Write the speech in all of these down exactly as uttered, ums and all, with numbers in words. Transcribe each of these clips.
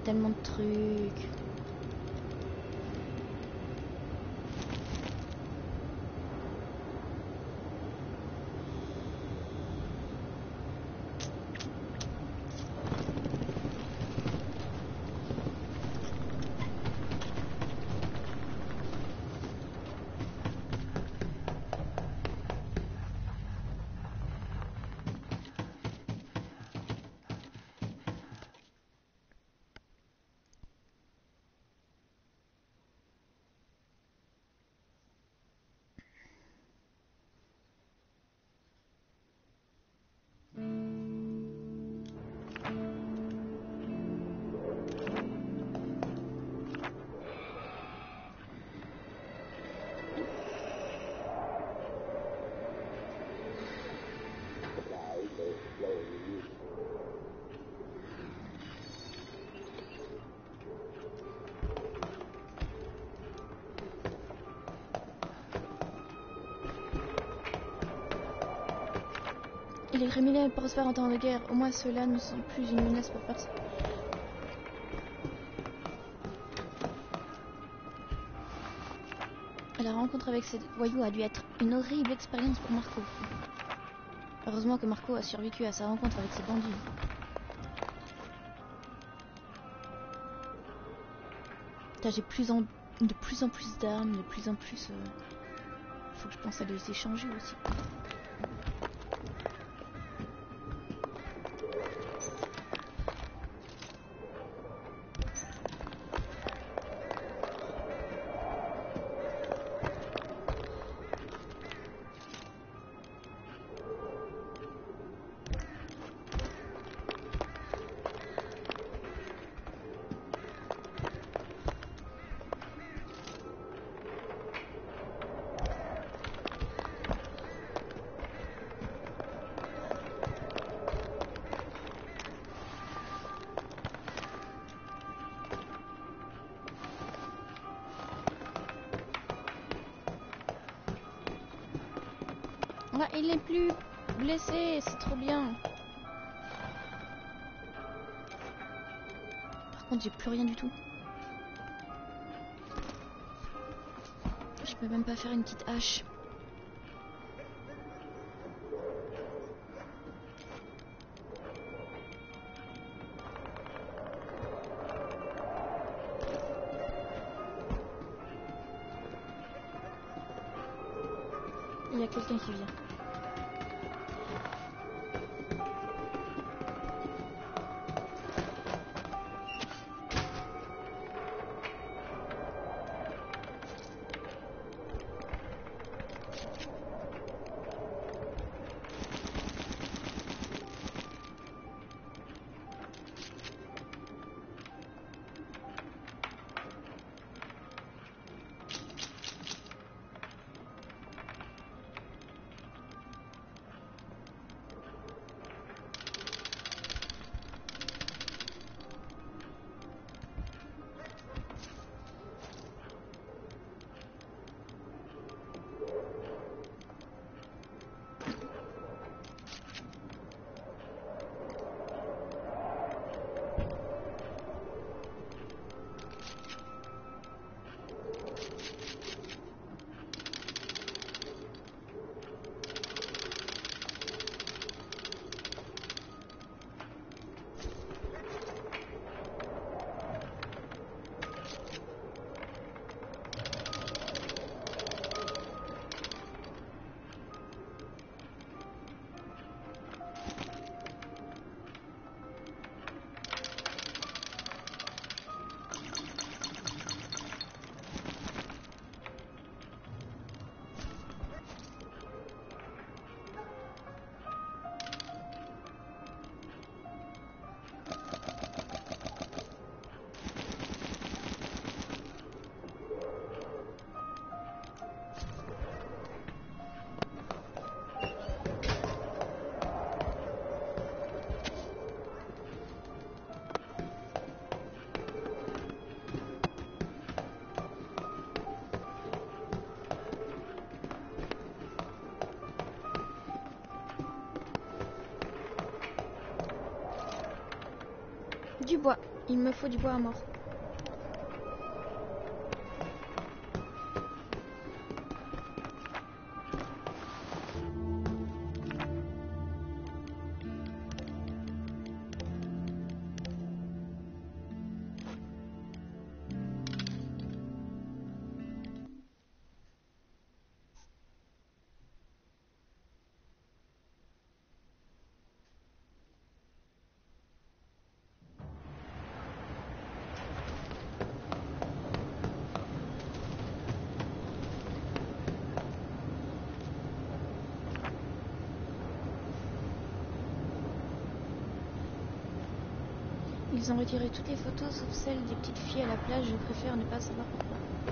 tellement de trucs. Et les criminels prospèrent en temps de guerre. Au moins ceux-là ne sont plus une menace pour personne. La rencontre avec ces voyous a dû être une horrible expérience pour Marco. Heureusement que Marco a survécu à sa rencontre avec ces bandits. Là, j'ai plus en... de plus en plus d'armes, de plus en plus... Euh... Faut que je pense à les échanger aussi. Ah, il n'est plus blessé, c'est trop bien. Par contre, j'ai plus rien du tout. Je peux même pas faire une petite hache. Il y a quelqu'un qui vient. Du bois. Il me faut du bois à mort. Ils ont retiré toutes les photos sauf celles des petites filles à la plage, je préfère ne pas savoir pourquoi.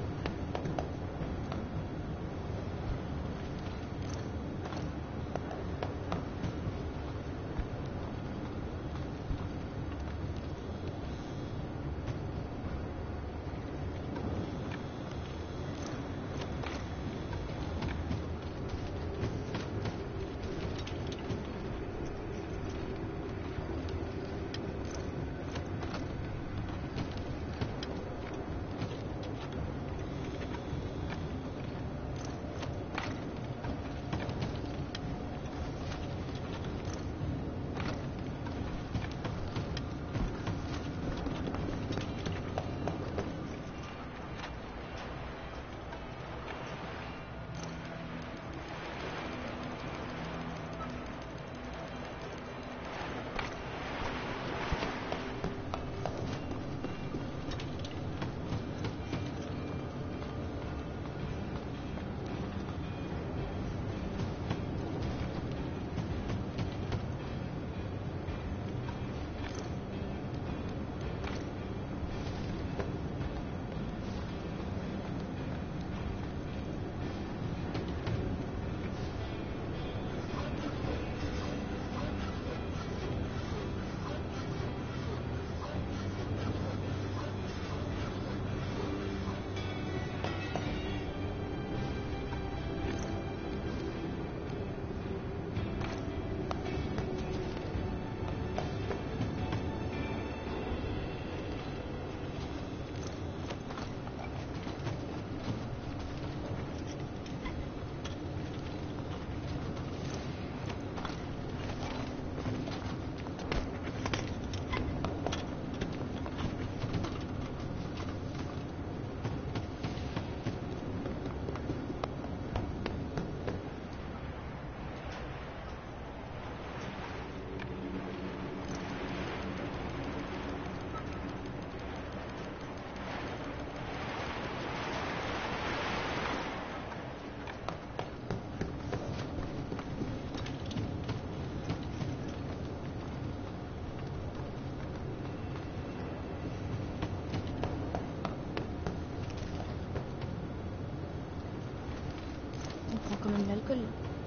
Quand même de l'alcool.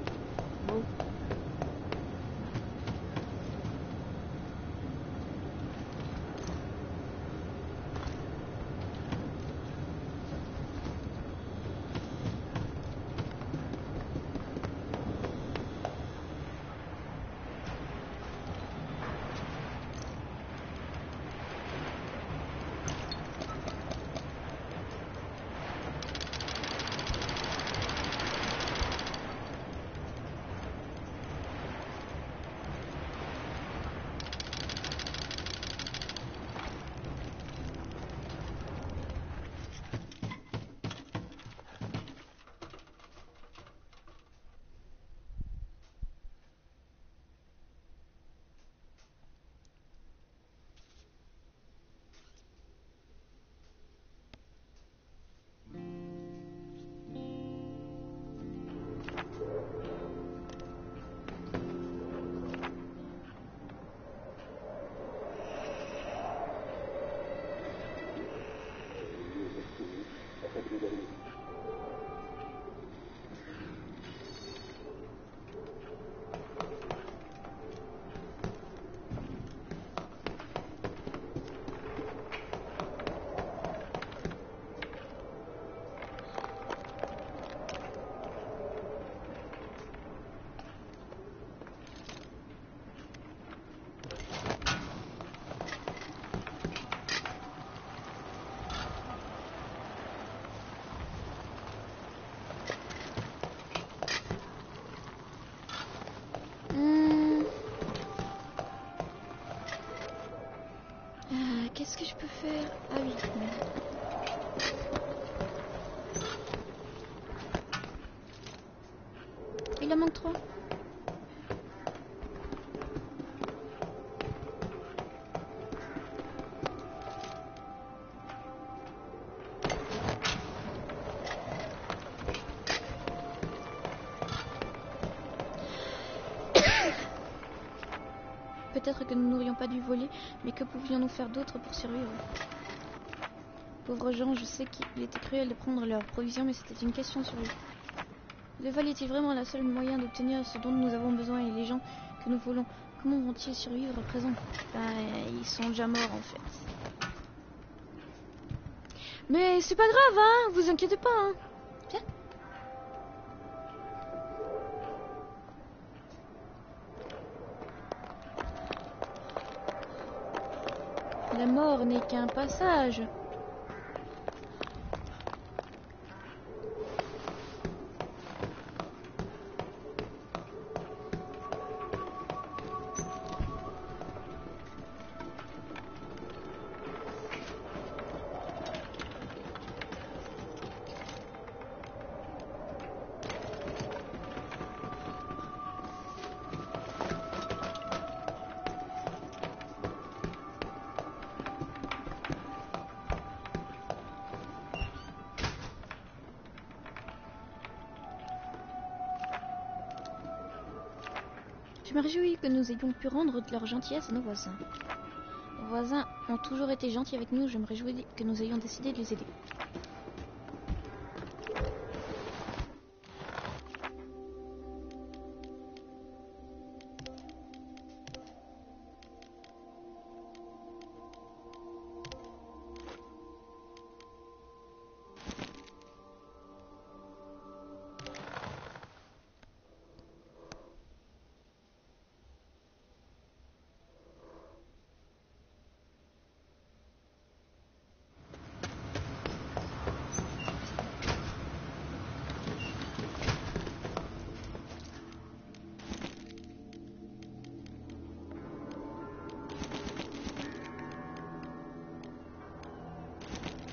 Bon. faire... Ah oui, merde. Il en manque trois. Peut-être que nous n'aurions pas dû voler, mais que pouvions-nous faire d'autre pour survivre? Pauvres gens, je sais qu'il était cruel de prendre leurs provisions, mais c'était une question de survie. Le vol est-il vraiment le seul moyen d'obtenir ce dont nous avons besoin et les gens que nous voulons, comment vont-ils survivre à présent? Ben, ils sont déjà morts en fait. Mais c'est pas grave, hein, vous inquiétez pas, hein. Tiens. La mort n'est qu'un passage. Je me réjouis que nous ayons pu rendre de leur gentillesse à nos voisins. Nos voisins ont toujours été gentils avec nous, je me réjouis que nous ayons décidé de les aider.